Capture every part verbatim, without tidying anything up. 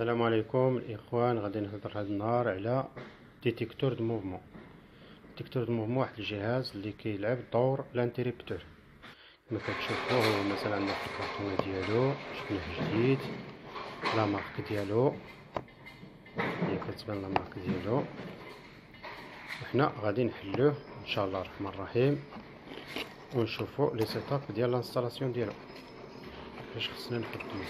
السلام عليكم الاخوان. غادي نهضر هذا النهار على ديتيكتور دو موفمون. ديتيكتور دو موفمون واحد الجهاز اللي كيلعب دور لانتيريبتور. كما كتشوفوا هو مثلا عندنا في الكرتونه ديالو شفناه جديد، لا مارك ديالو هي كتبان لا مارك ديالو، وحنا غادي نحلوه ان شاء الله الرحمن الرحيم ونشوفوا لي سيتاب ديال لانستالاسيون ديالو كيفاش خصنا نخدموه.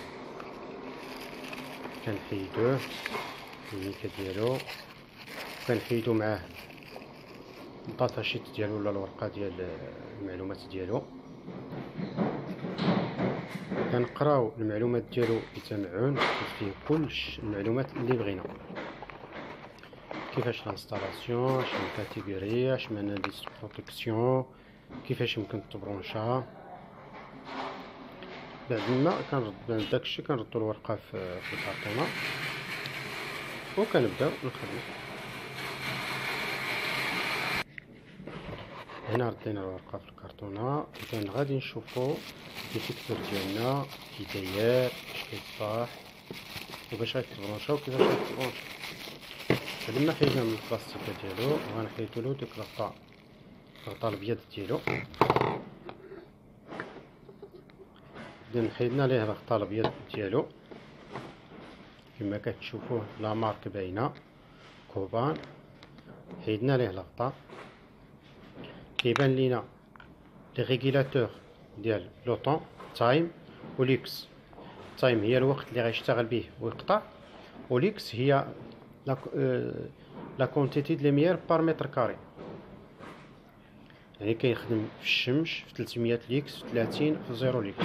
كنحيدوه الميكا ديالو، كنحيدو معاه الداتا شيت ديالو ولا الورقه ديال المعلومات ديالو، كنقراو المعلومات ديالو بتمعن فيه كلش المعلومات اللي بغينا، كيفاش لانستالاسيون، شنو الكاتيجوري، اش معنى ديس بروتيكسيون، كيفاش يمكن تبرونشا. بعد ما كنرد داكشي كنردو الورقه في الكرتونه وكنبداو نخدمو. هنا ردينا الورقه في الكرتونه، اذا غادي نشوفو الديتيكتور ديالنا كي داير، اش كيصاح وباش غيتبرونشا وكيفاش غيتبرونشا. بعد ما حيدنا من البلاستيكه ديالو غنحيدو له ديك الغطاء الغطاء الابيض ديالو. اذا حيدنا ليه الغطاء الابيض ديالو كما كتشوفوه لا مارك باينه كوبان، حيدنا ليه الغطاء. كيبان لينا لي ريغولاتور ديال لوطون تايم وليكس. تايم هي الوقت اللي غيشتغل به ويقطع، وليكس هي لا لا كونتيتي د ليميير بار متر كاري، يعني كيخدم في الشمس في ثلاثمية ليكس، في ثلاثين في زيرو ليكس.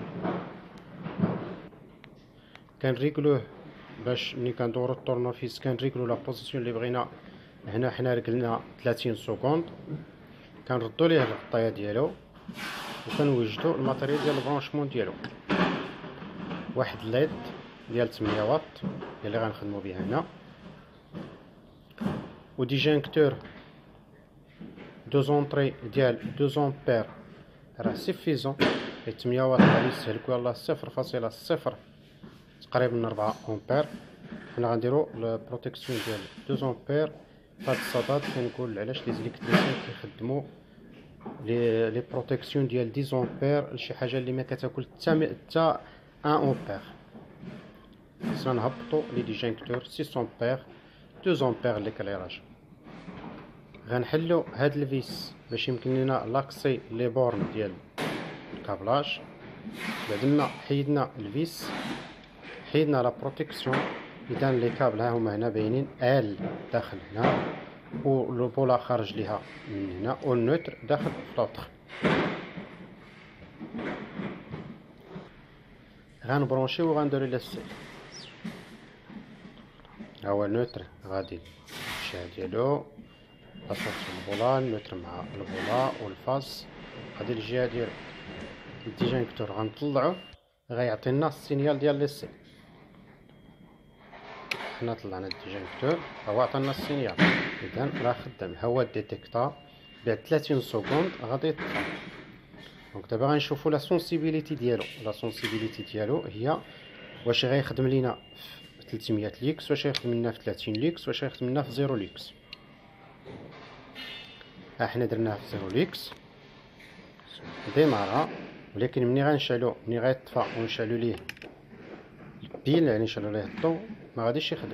كنريكلوه باش ملي كندورو الطورنوفيس كنريكلو لا بوزيسيون اللي بغينا. هنا حنا ركلنا ثلاثين سكوند، كنردو ليه الغطايه ديالو وكنوجدو الماتيريال ديال البرونشمون ديالو. واحد ليد ديال ثمانية واط اللي غنخدمو بها هنا، و ديجانكتور دو زونطري ديال اثنين امبير راه سيفيزون. ثمانية واط غادي يستهلكو يلاه صفر فاصلة صفر تقريبا أربعة امبير. حنا غنديرو البروتيكسيون ديال اثنين امبير. فهاد الصداد كنقول علاش لي زيليكتريسيان كيخدمو لي لي بروتيكسيون ديال عشرة امبير لشي حاجه اللي ما كتاكل حتى حتى واحد امبير. خصنا نهبطو لي ديجانكتور ستة امبير اثنين امبير ليكليراج. غنحلو هاد الفيس باش يمكن لينا لاكسي لي بورن ديال الكابلاج. بعد ما حيدنا الفيس حيدنا لا بروتيكسيون، اذا لي كابل ها هما هنا باينين، ال داخل هنا و البولا خارج ليها من هنا والنوتر داخل في لوطر. غنبرونشيو وغنديرو لي السي. ها هو النوتر غادي الشعه ديالو لاصوت البولا، النوتر مع البولا والفاز غادي الجهه ديالو. الديجانكتور غنطلعو غيعطينا السينيال ديال لي سي. حنا طلعنا الديجانكتور هو عطانا السينيال، اذا راه خدام. ها هو الديتيكتور بعد ثلاثين سكوند غادي يطفى. دونك دابا غنشوفوا لا سونسيبيليتي ديالو. لا سونسيبيليتي ديالو هي واش غيخدم لينا في ثلاثمية ليكس، واش غيخدم لنا في ثلاثين ليكس، واش غيخدم لنا في زيرو ليكس. ها حنا درناه في زيرو ليكس ديمارا، ولكن ملي غنشعلو ملي غيطفى ونشعلو ليه البيل يعني نشعلو ليه الضو ما غاديش يخدم.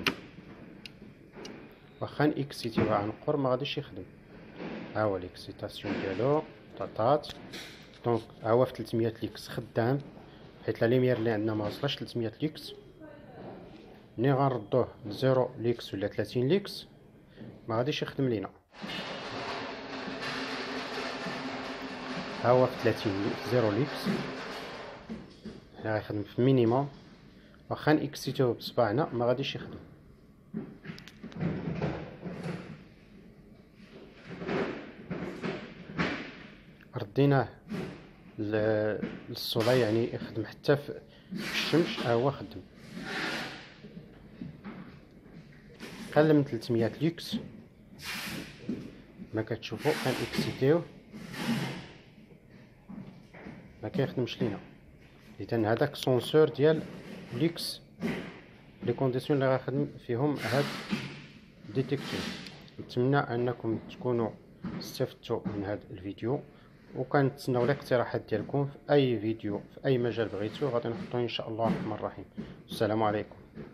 واخا نكسيتيوها عن قرب ما غاديش يخدم. ها هو ليكسيتاسيون ديالو طاطات. دونك ها هو في ثلاثمية ليكس خدام، حيت لا ليميير اللي عندنا ما وصلش ثلاثمية ليكس. ملي غنردوه لزيرو ليكس ولا ثلاثين ليكس ما غاديش يخدم لينا. ها هو في ثلاثين ليكس زيرو ليكس هنا غيخدم في مينيموم، واخا نكسيتيوه بصباعنا ما غاديش يخدم. رديناه للصولا يعني يخدم حتى في الشمس. ها هو خدم قل من ثلاثمية ليكس ما كتشوفوا. كنكسيتيوه ما كيخدمش لينا. اذا هذاك سونسور ديال ليكس لي كونديسيون اللي غنخدم فيهم هاد ديتيكتور. نتمنى انكم تكونوا استفدتوا من هذا الفيديو، وكنتسناو الاقتراحات ديالكم في اي فيديو في اي مجال بغيتو غادي نحطوه ان شاء الله الرحمن الرحيم. السلام عليكم.